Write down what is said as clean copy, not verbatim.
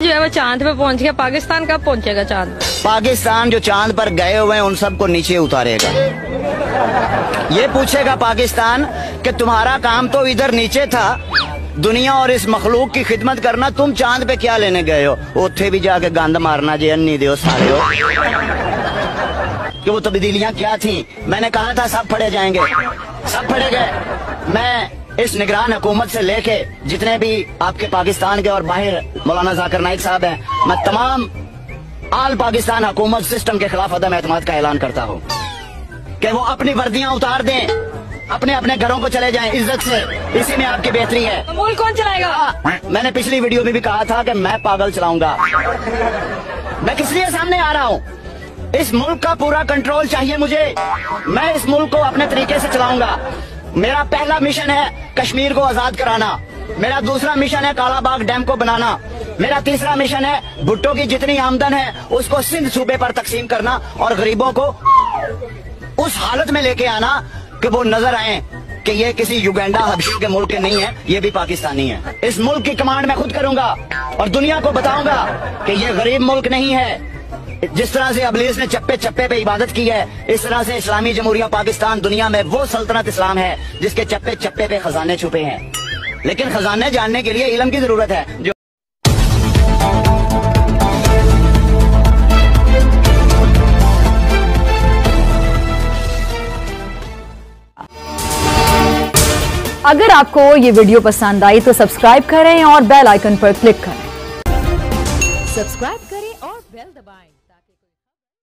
जो है वो चांद पे पहुंच गया, पाकिस्तान कब पहुंचेगा चांद पे? पाकिस्तान जो चांद पर गए हुए हैं उन सबको नीचे उतारेगा। ये पूछेगा पाकिस्तान कि तुम्हारा काम तो इधर नीचे था, दुनिया और इस मखलूक की खिदमत करना, तुम चांद पे क्या लेने गए हो? उत्थे भी जाके गंद मारना जे अन्नी दो सारे हो कि वो तब्दीलियां क्या थी। मैंने कहा था सब पढ़े जाएंगे, सब पढ़े गए। मैं इस निगरान हुकूमत से लेके जितने भी आपके पाकिस्तान के और बाहर मौलाना जाकिर नाइक साहब हैं, मैं तमाम आल पाकिस्तान हुकूमत सिस्टम के खिलाफ अदम एतमाद का ऐलान करता हूँ कि वो अपनी वर्दियां उतार दें, अपने अपने घरों को चले जाएं इज्जत से। इसी में आपकी बेहतरी है। मुल्क कौन चलाएगा? मैंने पिछली वीडियो में भी कहा था कि मैं पागल चलाऊंगा। मैं किस लिए सामने आ रहा हूँ? इस मुल्क का पूरा कंट्रोल चाहिए मुझे। मैं इस मुल्क को अपने तरीके से चलाऊंगा। मेरा पहला मिशन है कश्मीर को आजाद कराना, मेरा दूसरा मिशन है कालाबाग डैम को बनाना, मेरा तीसरा मिशन है भुट्टो की जितनी आमदन है उसको सिंध सूबे पर तकसीम करना और गरीबों को उस हालत में लेके आना कि वो नजर आए कि ये किसी युगांडा हबशी के मुल्क के नहीं है, ये भी पाकिस्तानी है। इस मुल्क की कमांड मैं खुद करूंगा और दुनिया को बताऊंगा कि ये गरीब मुल्क नहीं है। जिस तरह से अबलीस ने चप्पे चप्पे पे इबादत की है, इस तरह से इस्लामी जमहूरिया पाकिस्तान दुनिया में वो सल्तनत इस्लाम है जिसके चप्पे चप्पे पे खजाने छुपे हैं। लेकिन खजाने जानने के लिए इल्म की जरूरत है। जो अगर आपको ये वीडियो पसंद आई तो सब्सक्राइब करें और बेल आइकन पर क्लिक करें। सब्सक्राइब करें और बेल दबाएं।